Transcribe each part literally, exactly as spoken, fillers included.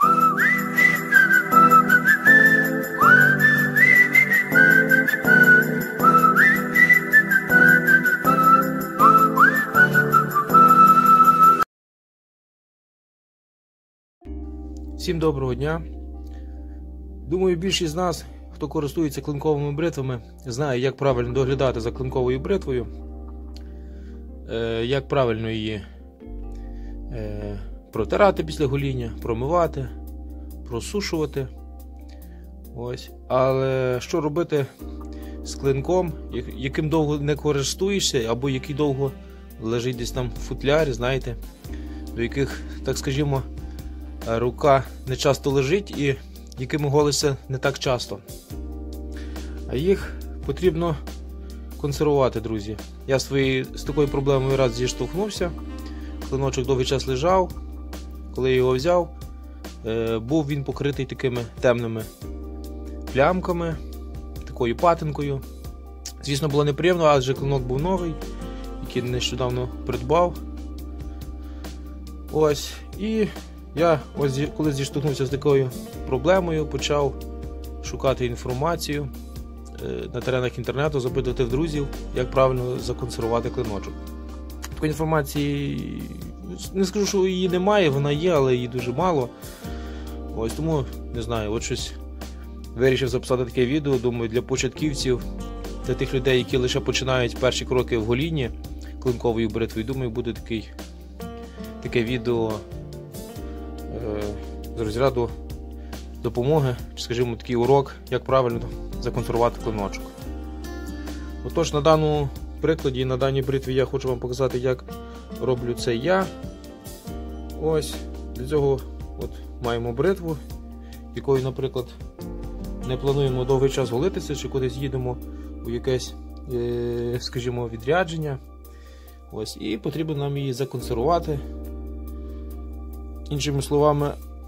Всім доброго дня. Думаю, більшість з нас, хто користується клинковими бритвами, знає, як правильно доглядати за клинковою бритвою, як правильно її протирати після гоління, промивати, просушувати. Ось. Але що робити з клинком, яким довго не користуєшся, або який довго лежить десь там в футлярі, знаєте, до яких, так скажімо, рука не часто лежить і якими голишся не так часто. А їх потрібно консервувати, друзі. Я свої, з такою проблемою раз зіштовхнувся. Клиночок довгий час лежав. Коли я його взяв, був він покритий такими темними плямками, такою патинкою. Звісно, було неприємно, адже клинок був новий, який нещодавно придбав. Ось. І я, ось коли зіштовхнувся з такою проблемою, почав шукати інформацію на теренах інтернету, запитувати в друзів, як правильно законсервувати клиночок. Такої інформації, не скажу, що її немає, вона є, але її дуже мало. Ось тому, не знаю, от щось вирішив записати таке відео, думаю, для початківців, для тих людей, які лише починають перші кроки в голінні клинковою бритвою. Думаю, буде такий, таке відео з розряду допомоги, чи, скажімо, такий урок, як правильно законсервувати клиночок. Отож, на даному прикладі, на даній бритві я хочу вам показати, як роблю це я. Ось, для цього от маємо бритву, якою, наприклад, не плануємо довгий час голитися, чи кудись їдемо у якесь, скажімо, відрядження. Ось, і потрібно нам її законсервувати. Іншими словами,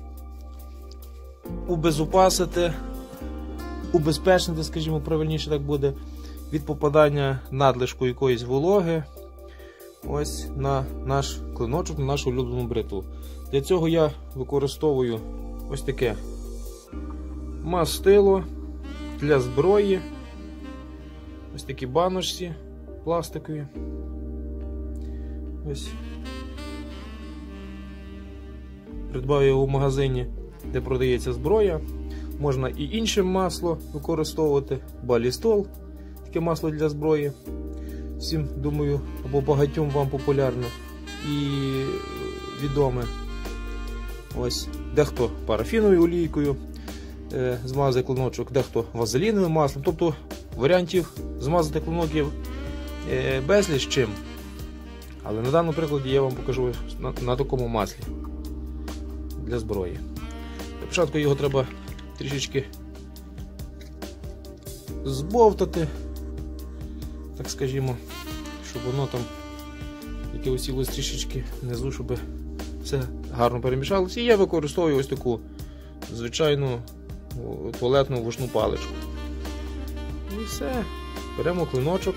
убезопасити, убезпечити, скажімо, правильніше так буде, від попадання надлишку якоїсь вологи ось на наш клиночок, на нашу улюблену бритву. Для цього я використовую ось таке мастило для зброї, ось такі баночці пластикові. Ось. Придбав його в магазині, де продається зброя. Можна і інше масло використовувати, балістол, таке масло для зброї. Всім, думаю, або багатьом вам популярне і відоме. Ось, дехто парафіновою олійкою е, змазує клиночок, дехто вазеліновим маслом. Тобто варіантів змазати клинок є е, безліч чим. Але на даному прикладі я вам покажу на, на такому маслі для зброї. Для початку його треба трішечки збовтати, так скажімо, щоб воно там, яке усілось трішечки внизу, щоб все гарно перемішалося. І я використовую ось таку звичайну туалетну вушну паличку. І все. Беремо клиночок,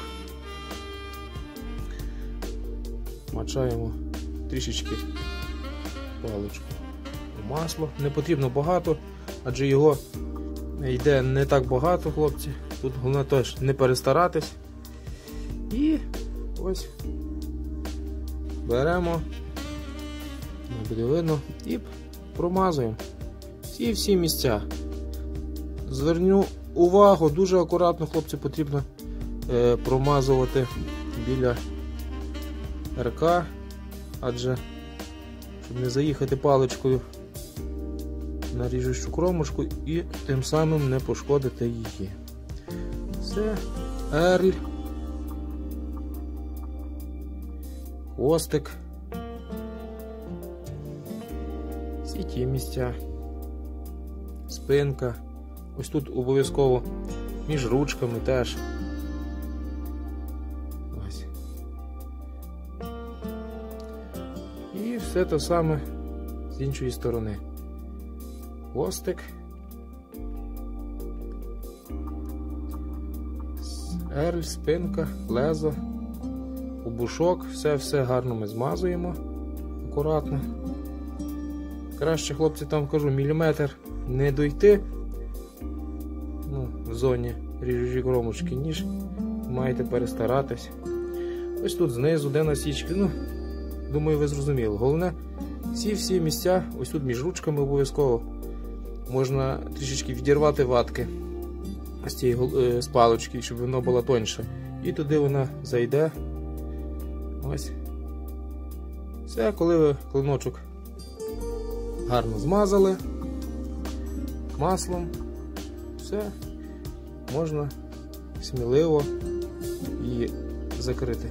мачаємо трішечки паличку у масло. Не потрібно багато, адже його йде не так багато, хлопці. Тут головне теж не перестаратись. І ось беремо, не буде видно, і промазуємо всі всі місця. Зверню увагу, дуже акуратно, хлопці, потрібно е, промазувати біля РК, адже щоб не заїхати паличкою на ріжучу кромочку і тим самим не пошкодити її. Це ерль, хвостик, всі ті місця, спинка, ось тут обов'язково між ручками теж. Ось. І все те саме з іншої сторони. Хвостик, ерль, спинка, лезо, обушок, все-все гарно ми змазуємо акуратно. Краще, хлопці, там кажу, міліметр не дойти, ну, в зоні ріжучої кромочки, ніж маєте перестаратись. Ось тут знизу, де насічки, ну, думаю, ви зрозуміли. Головне, всі-всі місця, ось тут між ручками обов'язково можна трішечки відірвати ватки з цієї з палочки, щоб воно було тоньше. І туди вона зайде. Ось. Все, коли ви клиночок гарно змазали маслом, все, можна сміливо її закрити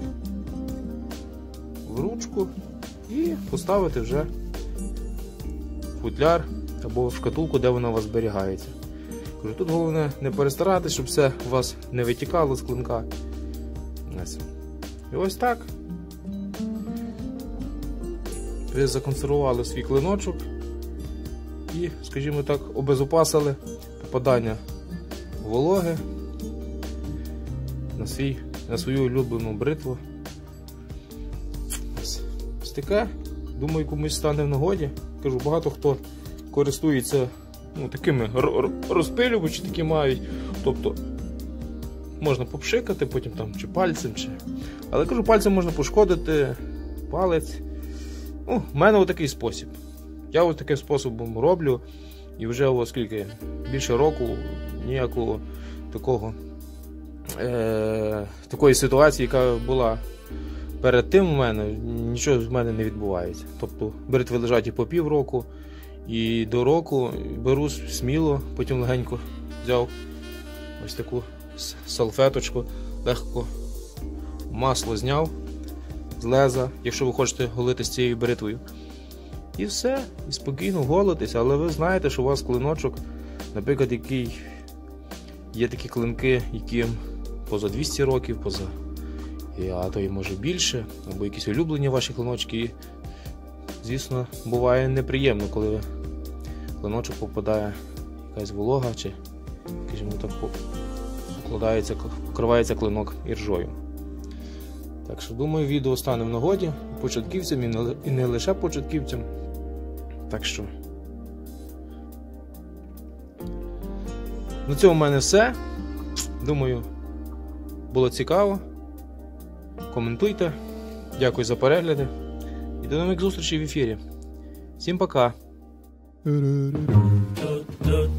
в ручку і поставити вже в футляр або в шкатулку, де вона у вас зберігається. Тут головне не перестаратись, щоб все у вас не витікало з клинка. Ось. І ось так. Ви законсервували свій клиночок і, скажімо так, обезопасили попадання вологи на, свій, на свою улюблену бритву. Ось. Ось таке, думаю, комусь стане в нагоді. Кажу, багато хто користується, ну, такими розпилювачі такі мають, тобто можна попшикати потім там чи пальцем, чи... але кажу, пальцем можна пошкодити, палець. Ну, в мене отакий спосіб. Я ось таким способом роблю, і вже оскільки більше року ніякого такого е, такої ситуації, яка була перед тим у мене, нічого з мене не відбувається. Тобто бритви лежать і по пів року, і до року беру сміло, потім легенько взяв ось таку салфеточку, легко масло зняв з леза, якщо ви хочете голити з цією бритвою. І все, і спокійно голитесь, але ви знаєте, що у вас клиночок, наприклад, який є такі клинки, яким поза двісті років, поза, а то і може більше, або якісь улюблені ваші клиночки. І, звісно, буває неприємно, коли в клиночок попадає якась волога, чи, скажімо так, покладається, покривається клинок іржою. Так що, думаю, відео стане в нагоді початківцям і не лише початківцям. Так що, на цьому в мене все. Думаю, було цікаво. Коментуйте. Дякую за перегляди. І до нових зустрічей в ефірі. Всім пока!